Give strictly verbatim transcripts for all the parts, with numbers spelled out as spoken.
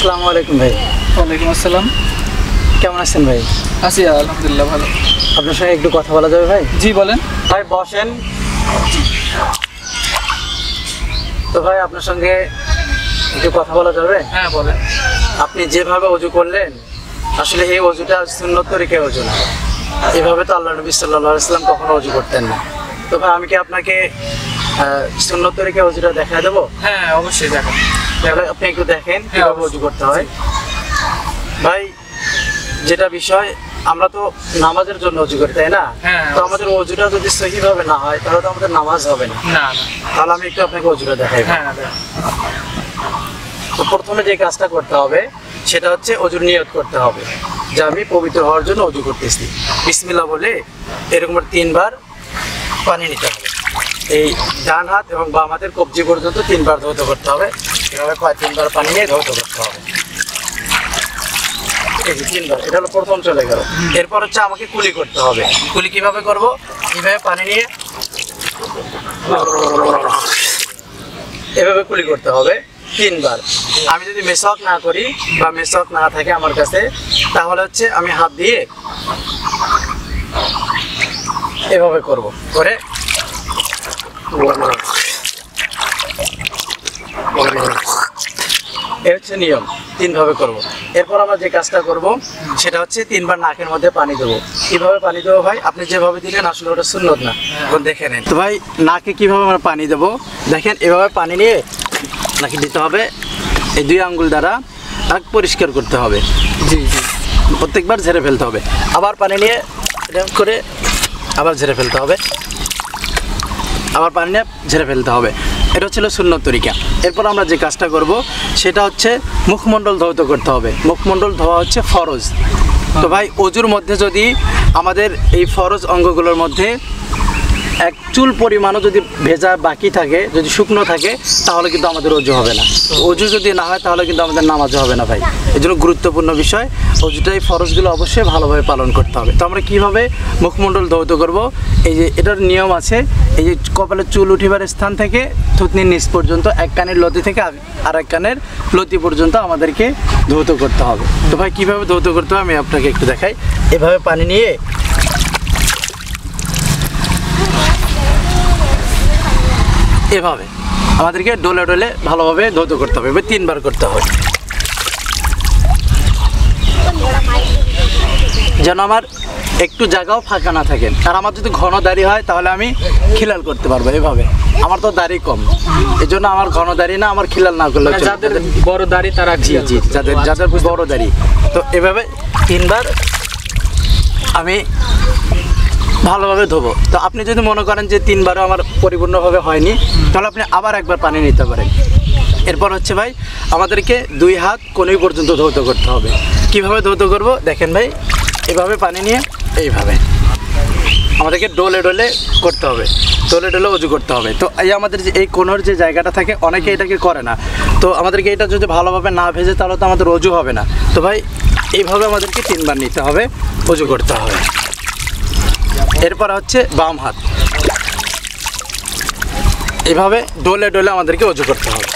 আসসালামু আলাইকুম ভাই। ওয়ালাইকুম আসসালাম। কেমন আছেন ভাই? আছি আলহামদুলিল্লাহ ভালো। আপনার সঙ্গে একটু কথা বলা যাবে ভাই? জি বলেন। ভাই বসেন। তো ভাই আপনার সঙ্গে একটু কথা বলা যাবে? হ্যাঁ বলেন। আপনি যেভাবে ওযু করলেন আসলে এই ওযুটা সুন্নত তরিকায় ওযু না। এভাবে তো আল্লাহ নবী সাল্লাল্লাহু আলাইহি ওয়াসাল্লাম কখনো ওযু করতেন না। তো ভাই আমি কি আপনাকে সুন্নত তরিকায় ওযুটা দেখায় দেবো? হ্যাঁ অবশ্যই দেখান। তাহলে আপনি একটু দেখেন কিভাবে ওযু করতে হয়। ভাই যেটা বিষয়, আমরা তো নামাজের জন্য ওযু করি তাই না? তো আমাদের ওযুটা যদি সহিভাবে না হয় তাহলে তো আমাদের নামাজ হবে না। না না। তাহলে আমি একটু আপনাকে ওযুটা দেখাই। হ্যাঁ। তো প্রথমে যে কাজটা করতে হবে সেটা হচ্ছে ওযুর নিয়ত করতে হবে যে আমি পবিত্র হওয়ার জন্য ওযু করতেছি। বিসমিল্লাহ বলে এরকম তিনবার পানি নিতে হবে। এই ডান হাত এবং বাম হাতের কবজি পর্যন্ত তিনবার ধৌত করতে হবে। এভাবে কয় তিনবার পানি নিয়ে ধৌত করতে হবে। এই যে তিনবার, এটা হলো প্রথম চলে গেল। এরপর হচ্ছে আমাকে কুলি করতে হবে। কুলি কিভাবে করব? এইভাবে পানি নিয়ে এভাবে কুলি করতে হবে তিনবার। আমি যদি মেসওয়াক না করি বা মেসওয়াক না থাকে আমার কাছে, তাহলে হচ্ছে আমি হাত দিয়ে এভাবে করব, করে এ হচ্ছে নিয়ম। তিনভাবে করব। এরপর আমরা যে কাজটা করব সেটা হচ্ছে তিনবার নাকের মধ্যে পানি দেবো। কিভাবে পানি দেবো ভাই? আপনি যেভাবে দিলেন আসলে ওটা সুন্নত না, এখন দেখে নেন। তো ভাই নাকে কিভাবে আমরা পানি দেবো দেখেন। এভাবে পানি নিয়ে নাকে দিতে হবে। এই দুই আঙ্গুল দ্বারা নাক পরিষ্কার করতে হবে। জি জি প্রত্যেকবার ঝেড়ে ফেলতে হবে। আবার পানি নিয়ে এরকম করে আবার ঝেড়ে ফেলতে হবে। আবার পানি নিয়ে ঝেড়ে ফেলতে হবে। এটা হচ্ছিল সুন্নত তরিকা। এরপর আমরা যে কাজটা করব সেটা হচ্ছে মুখমণ্ডল ধৌত করতে হবে। মুখমণ্ডল ধোয়া হচ্ছে ফরজ। তো ভাই ওযুর মধ্যে যদি আমাদের এই ফরজ অঙ্গগুলোর মধ্যে এক চুল পরিমাণও যদি ভেজা বাকি থাকে, যদি শুকনো থাকে, তাহলে কিন্তু আমাদের ওযু হবে না। ওযু যদি না হয় তাহলে কিন্তু আমাদের নামাজও হবে না ভাই। এই জন্য গুরুত্বপূর্ণ বিষয়, ওযুটাই ফরজগুলো অবশ্যই ভালোভাবে পালন করতে হবে। তো আমরা কীভাবে মুখমণ্ডল ধৌত করব? এই যে এটার নিয়ম আছে। এই যে কপালের চুল উঠিবার স্থান থেকে থুতনির নিচ পর্যন্ত এক কানের লতি থেকে আর এক কানের লতি পর্যন্ত আমাদেরকে ধৌত করতে হবে। তো ভাই কীভাবে ধৌত করতে হবে আমি আপনাকে একটু দেখাই। এভাবে পানি নিয়ে এভাবে আমাদেরকে ডলে ডলে ভালোভাবে ধৌত করতে হবে। এবার তিনবার করতে হবে যেন আমার একটু জায়গাও ফাঁকা না থাকে। আর আমার যদি ঘন দাড়ি হয় তাহলে আমি খিলাল করতে পারবো। এভাবে আমার তো দাড়ি কম, এই জন্য আমার ঘন দাড়ি না, আমার খিলাল না করলে যাদের বড় দাড়ি তারা জি জি যাদের যাদের বড় দাড়ি। তো এভাবে তিনবার আমি ভালোভাবে ধোবো। তো আপনি যদি মনে করেন যে তিনবারও আমার পরিপূর্ণভাবে হয়নি, তাহলে আপনি আবার একবার পানি নিতে পারেন। এরপর হচ্ছে ভাই আমাদেরকে দুই হাত কোণই পর্যন্ত ধৌত করতে হবে। কিভাবে ধৌত করব দেখেন ভাই। এভাবে পানি নিয়ে এইভাবে আমাদেরকে ডলে ডলে করতে হবে, ডলে ডলে ওযু করতে হবে। তো এই আমাদের যে এই কোণের যে জায়গাটা থাকে অনেকে এটাকে করে না। তো আমাদেরকে এটা যদি ভালোভাবে না ভেজে তাহলে তো আমাদের ওযু হবে না। তো ভাই এইভাবে আমাদেরকে তিনবার নিতে হবে, ওযু করতে হবে। এরপর হচ্ছে বাম হাত, এভাবে ডলে ডলে আমাদেরকে ওযু করতে হবে।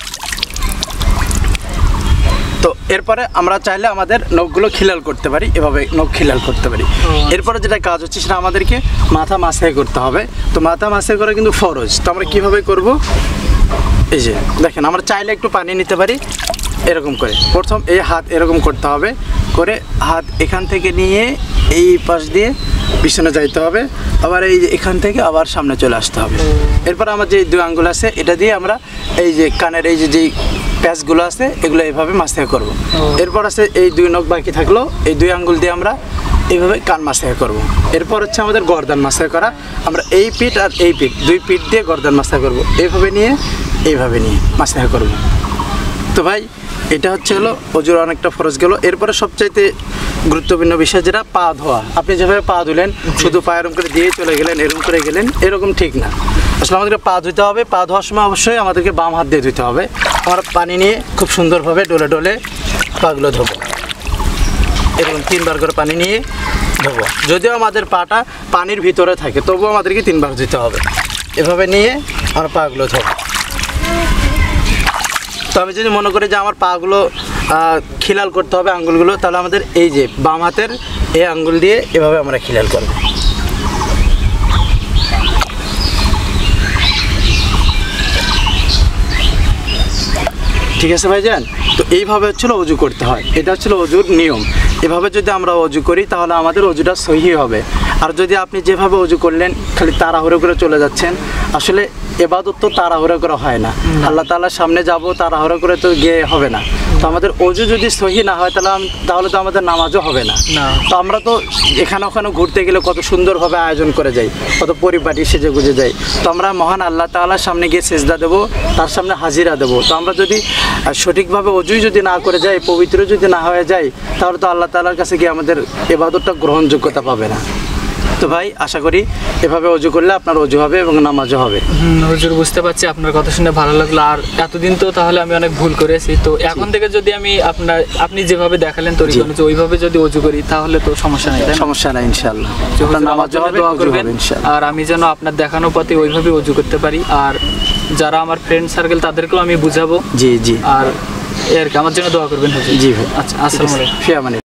তো এরপরে আমরা চাইলে আমাদের নখগুলো খিলাল করতে পারি, এভাবে নখ খিলাল করতে পারি। এরপরে যেটা কাজ হচ্ছে সেটা আমাদেরকে মাথা মাসাই করতে হবে। তো মাথা মাসাই করা কিন্তু ফরজ। তো আমরা কীভাবে করব? এই যে দেখেন, আমরা চাইলে একটু পানি নিতে পারি এরকম করে। প্রথম এই হাত এরকম করতে হবে, করে হাত এখান থেকে নিয়ে এই পাশ দিয়ে পিছনে যাইতে হবে, আবার এই যে এখান থেকে আবার সামনে চলে আসতে হবে। এরপর আমার যে দুই আঙ্গুল আছে এটা দিয়ে আমরা এই যে কানের এই যে যেই প্যাচগুলো আছে এগুলো এইভাবে মাসাই করব। এরপর আছে এই দুই নখ বাকি থাকলো, এই দুই আঙ্গুল দিয়ে আমরা এইভাবে কান মাসাই করব। এরপর হচ্ছে আমাদের গর্দান মাসাই করা। আমরা এই পিঠ আর এই পিঠ দুই পিঠ দিয়ে গর্দান মাসাই করব। এইভাবে নিয়ে এইভাবে নিয়ে মাসাই করব। তো ভাই এটা হচ্ছে হলো ওযুর অনেকটা ফরজ গেল। এরপরে সবচাইতে গুরুত্বপূর্ণ বিষয় যেটা পা ধোয়া। আপনি যেভাবে পা ধুলেন শুধু পা এরকম করে দিয়ে চলে গেলেন, এরকম করে গেলেন, এরকম ঠিক না। আসলে আমাদেরকে পা ধুতে হবে। পা ধোয়ার সময় অবশ্যই আমাদেরকে বাম হাত দিয়ে ধুতে হবে। আমরা পানি নিয়ে খুব সুন্দরভাবে ডলে ডলে পাগুলো ধোবো। এরকম তিনবার করে পানি নিয়ে ধোবো। যদিও আমাদের পাটা পানির ভিতরে থাকে তবুও আমাদেরকে তিনবার ধুতে হবে। এভাবে নিয়ে আমরা পাগুলো ধোবো। তো আমি যদি মনে করি যে আমার পাগুলো খিলাল করতে হবে আঙ্গুলগুলো। তাহলে আমাদের এই যে বাম হাতের এই আঙ্গুল দিয়ে এভাবে আমরা খিলাল করব। ঠিক আছে ভাইজান? তো এইভাবে হচ্ছিল অজু করতে হয়, এটা হচ্ছিল অজুর নিয়ম। এভাবে যদি আমরা অজু করি তাহলে আমাদের অজুটা সহি হবে। আর যদি আপনি যেভাবে অজু করলেন খালি তাড়াহুড়ো করে চলে যাচ্ছেন, আসলে এবাদত তো তাড়াহুড়ো করে হয় না। আল্লাহ তাআলার সামনে যাব তাড়াহুড়ো করে তো গিয়ে হবে না। তো আমাদের অজু যদি সহি না হয় তাহলে তাহলে তো আমাদের নামাজও হবে না। তো আমরা তো এখানে ওখানে ঘুরতে গেলে কত সুন্দরভাবে আয়োজন করে যাই, কত পরিপাটি সেজে গুজে যাই। তো আমরা মহান আল্লাহ তাআলার সামনে গিয়ে সেজদা দেবো, তার সামনে হাজিরা দেবো। তো আমরা যদি সঠিকভাবে অজুই যদি না করে যাই, পবিত্র যদি না হয়ে যাই, তাহলে তো আল্লাহ তাআলার কাছে গিয়ে আমাদের ইবাদতটা গ্রহণযোগ্যতা পাবে না। তো ভাই আশা করি এভাবে অজু করলে আপনার অজু হবে এবং নামাজও হবে। হুম হুজুর, বুঝতে পারছি, আপনার কথা শুনে ভালো লাগলো। আর এতদিন তো তাহলে আমি অনেক ভুল করেছি, তো এখন থেকে যদি আমি আপনার আপনি যেভাবে দেখালেন তরিকা অনুযায়ী ওইভাবে যদি অজু করি তাহলে তো সমস্যা নেই, তাই না? সমস্যা নাই ইনশাআল্লাহ। নামাজও হবে, দোয়া করবেন, আর আমি যেন আপনার দেখানো পথে ওইভাবে অজু করতে পারি। আর যারা আমার ফ্রেন্ড সার্কেল তাদেরকেও আমি বুঝাবো। জি জি। আর এর কি আমার জন্য দোয়া করবেন হুজুর? জি ভাই। আচ্ছা, আসসালামু আলাইকুম। ফিয়া মানে